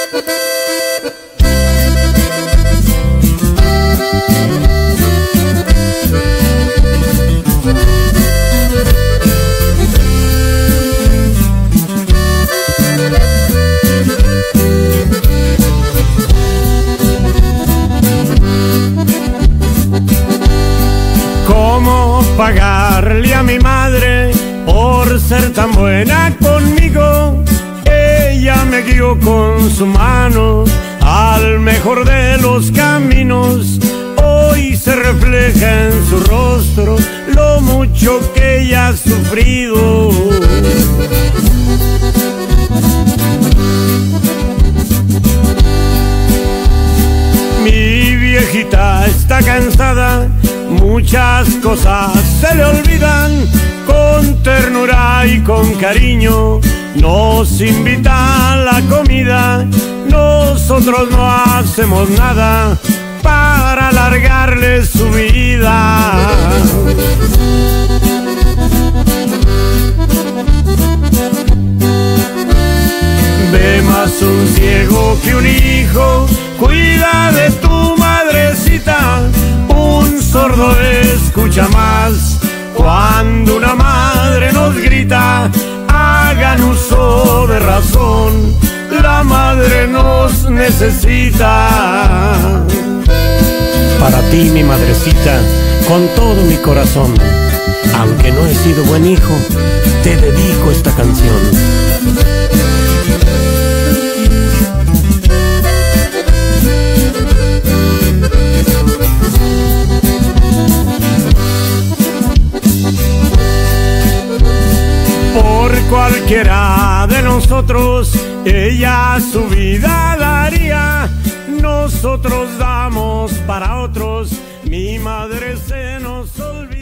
¿Cómo pagarle a mi madre por ser tan buena conmigo? Ella me guió con su mano al mejor de los caminos. Hoy se refleja en su rostro lo mucho que ella ha sufrido. Mi viejita está cansada, muchas cosas se le olvidan. Con ternura y con cariño nos invita a la comida. Nosotros no hacemos nada para alargarle su vida. Ve más un ciego que un hijo, cuida de tu madrecita. Un sordo escucha más cuando una madre nos grita. Hagan uso de razón, la madre nos necesita. Para ti, mi madrecita, con todo mi corazón, aunque no he sido buen hijo, te dedico esta canción. Por cualquiera de nosotros, ella su vida daría. Nosotros damos para otros, mi madre se nos olvida.